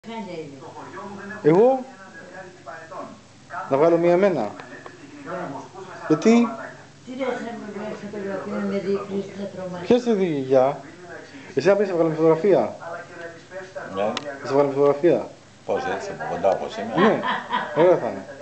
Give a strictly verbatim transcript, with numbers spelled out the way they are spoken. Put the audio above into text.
Εγώ να βγάλω μία εμένα. Γιατί? Τι ρε θα με φωτογραφία με δείχνεις τα τρομάτια. Ποιος σε δει για? Εσύ να πεις να βγάλουμε φωτογραφία. Ναι. Θα σε βγάλουμε φωτογραφία. Πώς έτσι, από κοντά όπως είμαι. Ναι, ωραία θα είναι.